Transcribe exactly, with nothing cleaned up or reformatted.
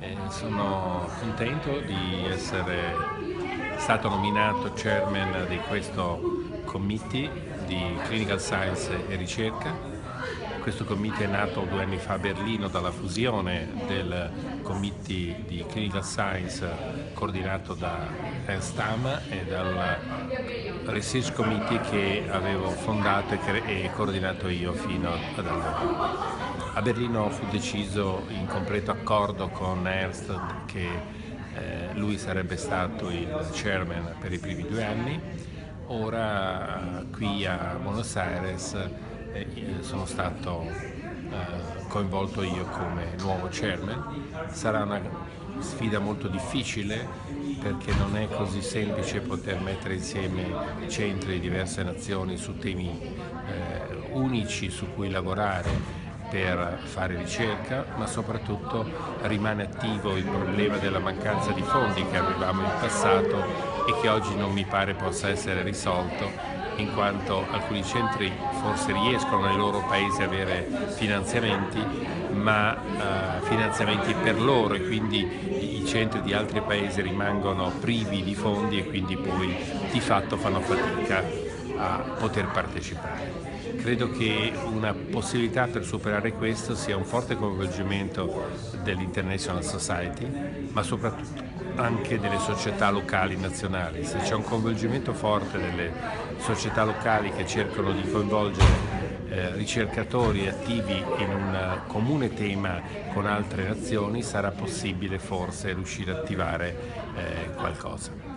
Eh, sono contento di essere stato nominato chairman di questo committee di Clinical Science e ricerca. Questo committee è nato due anni fa a Berlino dalla fusione del committee di Clinical Science coordinato da Ernst Hamm e dal Research Committee che avevo fondato e coordinato io fino ad allora. A Berlino fu deciso in completo accordo con Ernst che eh, lui sarebbe stato il chairman per i primi due anni. Ora qui a Buenos Aires eh, sono stato eh, coinvolto io come nuovo chairman. Sarà una sfida molto difficile perché non è così semplice poter mettere insieme centri di diverse nazioni su temi eh, unici su cui lavorare per fare ricerca, ma soprattutto rimane attivo il problema della mancanza di fondi che avevamo in passato e che oggi non mi pare possa essere risolto, in quanto alcuni centri forse riescono nei loro paesi a avere finanziamenti, ma uh, finanziamenti per loro, e quindi i centri di altri paesi rimangono privi di fondi e quindi poi di fatto fanno fatica a poter partecipare. Credo che una possibilità per superare questo sia un forte coinvolgimento dell'International Society, ma soprattutto anche delle società locali nazionali. Se c'è un coinvolgimento forte delle società locali che cercano di coinvolgere eh, ricercatori attivi in un comune tema con altre nazioni, sarà possibile forse riuscire ad attivare eh, qualcosa.